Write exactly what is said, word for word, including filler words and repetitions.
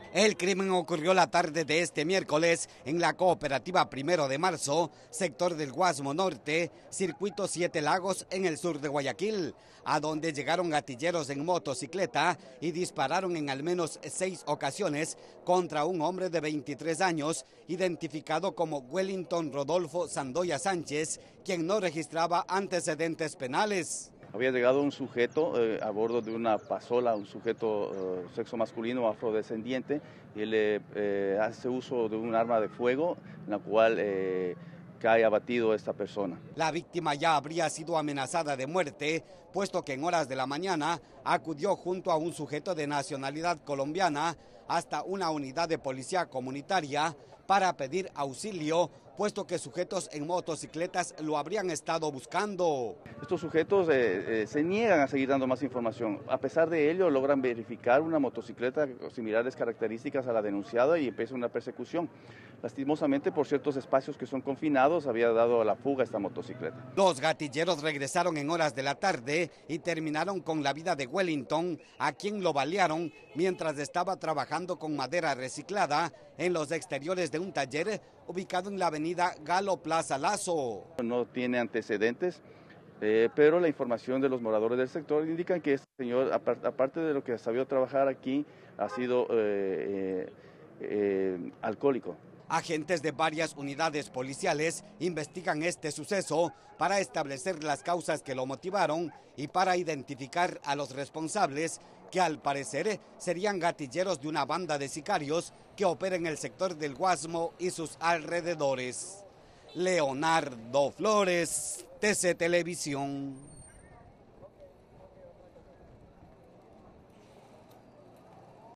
El crimen ocurrió la tarde de este miércoles en la cooperativa Primero de Marzo, sector del Guasmo Norte, circuito Siete Lagos en el sur de Guayaquil, a donde llegaron gatilleros en motocicleta y dispararon en al menos seis ocasiones contra un hombre de veintitrés años, identificado como Wellington Rodolfo Sandoya Sánchez, quien no registraba antecedentes penales. Había llegado un sujeto eh, a bordo de una pasola, un sujeto eh, sexo masculino afrodescendiente, y le eh, hace uso de un arma de fuego, en la cual eh, cae abatido esta persona. La víctima ya habría sido amenazada de muerte, puesto que en horas de la mañana acudió junto a un sujeto de nacionalidad colombiana hasta una unidad de policía comunitaria para pedir auxilio, puesto que sujetos en motocicletas lo habrían estado buscando. Estos sujetos eh, eh, se niegan a seguir dando más información. A pesar de ello, logran verificar una motocicleta con similares características a la denunciada y empieza una persecución. Lastimosamente, por ciertos espacios que son confinados, había dado a la fuga esta motocicleta. Los gatilleros regresaron en horas de la tarde y terminaron con la vida de Wellington, a quien lo balearon mientras estaba trabajando con madera reciclada en los exteriores de un taller ubicado en la avenida Galo Plaza Lazo. No tiene antecedentes, eh, pero la información de los moradores del sector indican que este señor, aparte de lo que ha sabido trabajar aquí, ha sido eh, eh, eh, alcohólico. Agentes de varias unidades policiales investigan este suceso para establecer las causas que lo motivaron y para identificar a los responsables, que al parecer serían gatilleros de una banda de sicarios que opera en el sector del Guasmo y sus alrededores. Leonardo Flores, T C Televisión.